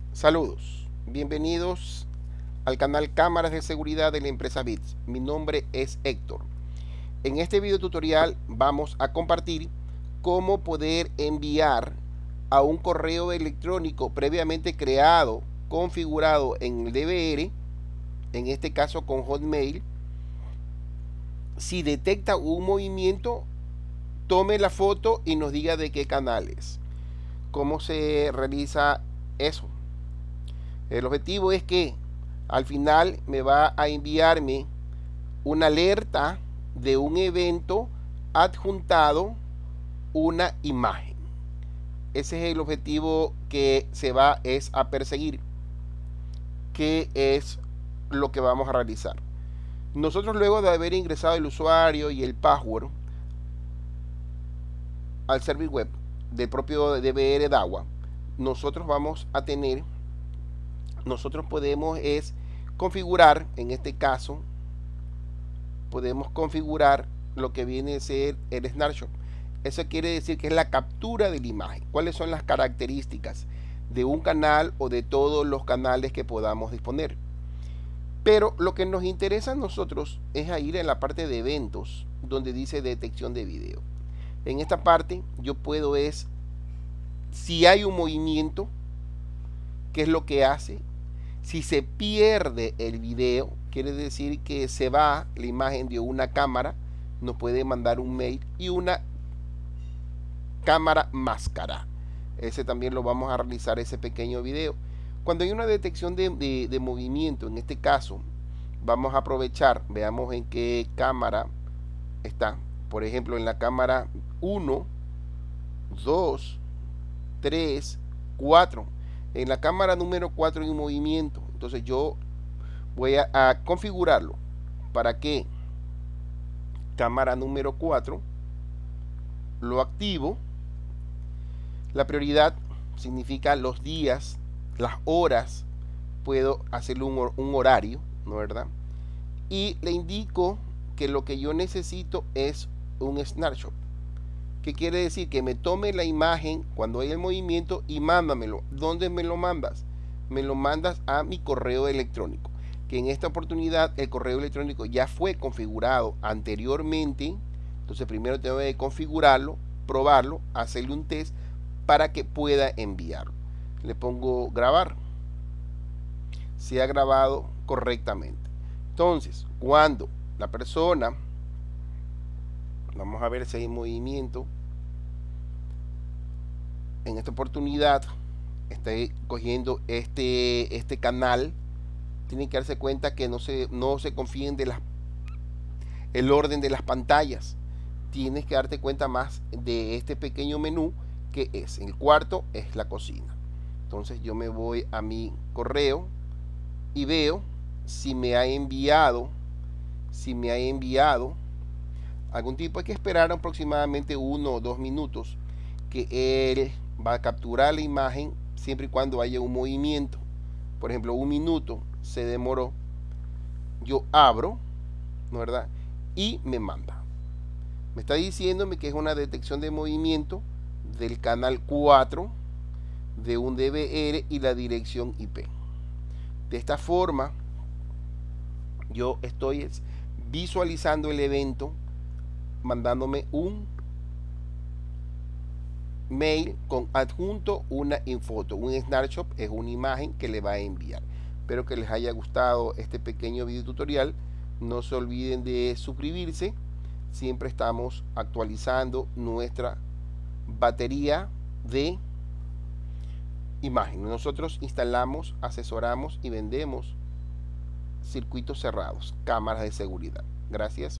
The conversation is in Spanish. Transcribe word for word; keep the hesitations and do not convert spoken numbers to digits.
Saludos, bienvenidos al canal Cámaras de Seguridad de la empresa Bits. Mi nombre es Héctor. En este video tutorial vamos a compartir cómo poder enviar a un correo electrónico previamente creado, configurado en el D V R, en este caso con Hotmail. Si detecta un movimiento, tome la foto y nos diga de qué canal es. ¿Cómo se realiza eso? El objetivo es que al final me va a enviarme una alerta de un evento adjuntado una imagen. Ese es el objetivo que se va es a perseguir, que es lo que vamos a realizar. Nosotros, luego de haber ingresado el usuario y el password al server web del propio D V R DAWA, nosotros vamos a tener nosotros podemos es configurar, en este caso podemos configurar lo que viene a ser el snapshot. Eso quiere decir que es la captura de la imagen. ¿Cuáles son las características de un canal o de todos los canales que podamos disponer? Pero lo que nos interesa a nosotros es a ir en la parte de eventos, donde dice detección de video. En esta parte yo puedo es, si hay un movimiento, ¿qué es lo que hace? Si se pierde el video, quiere decir que se va la imagen de una cámara, nos puede mandar un mail, y una cámara máscara. Ese también lo vamos a realizar, ese pequeño video. Cuando hay una detección de, de, de movimiento, en este caso, vamos a aprovechar, veamos en qué cámara está. Por ejemplo, en la cámara uno, dos, tres, cuatro. En la cámara número cuatro hay un movimiento. Entonces yo voy a, a configurarlo para que cámara número cuatro lo activo. La prioridad significa los días, las horas. Puedo hacerle un, un horario, ¿no verdad? Y le indico que lo que yo necesito es un snapshot. ¿Qué quiere decir? Que me tome la imagen cuando hay el movimiento y mándamelo. ¿Dónde me lo mandas? Me lo mandas a mi correo electrónico, que en esta oportunidad el correo electrónico ya fue configurado anteriormente. Entonces primero tengo que configurarlo, probarlo, hacerle un test para que pueda enviarlo. Le pongo grabar. Se ha grabado correctamente. Entonces, cuando la persona, vamos a ver si hay movimiento. En esta oportunidad estoy cogiendo este, este canal. Tienen que darse cuenta que no se, no se confíen de las, el orden de las pantallas. Tienes que darte cuenta más de este pequeño menú que es. El cuarto es la cocina. Entonces yo me voy a mi correo y veo si me ha enviado, si me ha enviado algún tipo. Hay que esperar aproximadamente uno o dos minutos que él va a capturar la imagen, siempre y cuando haya un movimiento. Por ejemplo, un minuto se demoró. Yo abro, ¿no verdad? Y me manda. Me está diciéndome que es una detección de movimiento del canal cuatro de un D V R y la dirección I P. De esta forma yo estoy visualizando el evento, mandándome un mail con adjunto una foto. Un snapshot es una imagen que le va a enviar. Espero que les haya gustado este pequeño video tutorial. No se olviden de suscribirse. Siempre estamos actualizando nuestra batería de imágenes. Nosotros instalamos, asesoramos y vendemos circuitos cerrados, cámaras de seguridad. Gracias.